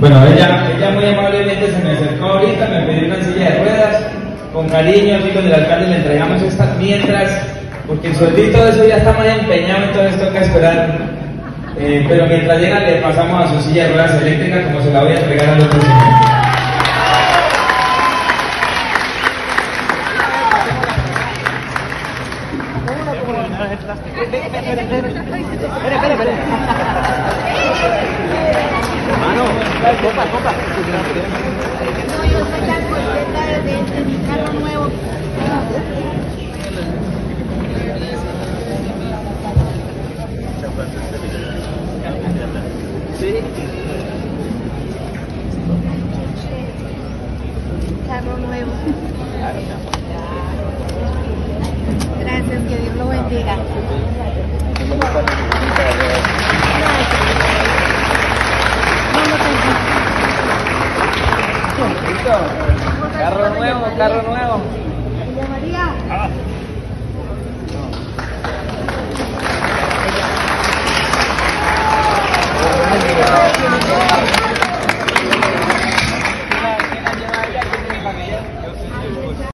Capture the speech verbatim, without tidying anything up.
Bueno, ella, ella muy amablemente se me acercó ahorita, me pidió una silla de ruedas, con cariño, amigos del alcalde, le entregamos esta mientras, porque el sueldito de eso ya está más empeñado, entonces toca esperar. Eh, pero mientras llega le pasamos a su silla de ruedas eléctrica como se la voy a entregar al otro señor. Mano, copa, copa. No, yo soy tan contenta de, de mi carro nuevo. Sí. Carro nuevo. Gracias, que Dios lo bendiga. Carro nuevo, carro nuevo. María.